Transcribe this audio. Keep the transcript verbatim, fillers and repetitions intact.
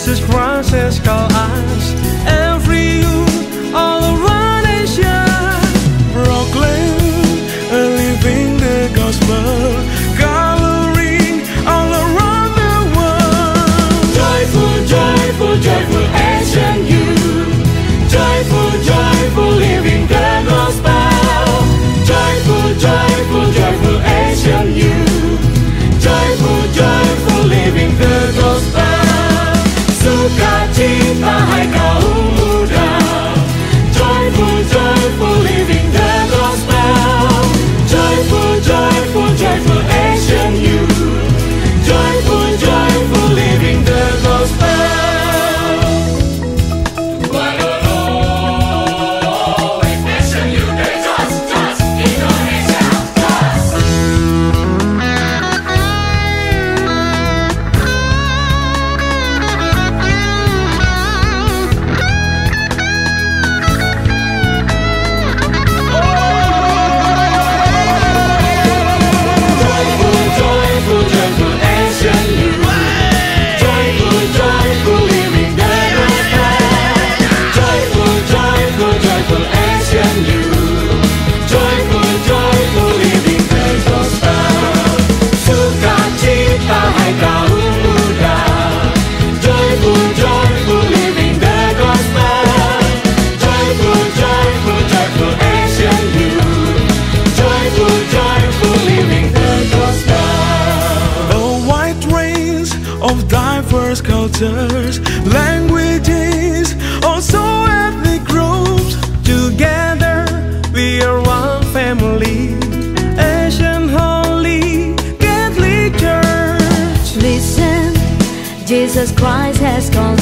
Jesus Christ has called us, every youth all around Asia, proclaim and living the gospel, coloring all around the world. Joyful, joyful, joyful Asian youth, joyful, joyful, living the gospel. Joyful, joyful, joyful Asian youth, joyful, joyful, living the gospel. Sukacita hai kaum muda, joyful, joyful, living the gospel. Joyful, joyful, joyful Asian youth, joyful, joyful, living the gospel. Of diverse cultures, languages, also ethnic groups, together we are one family, Asian Holy Catholic Church. Listen, Jesus Christ has called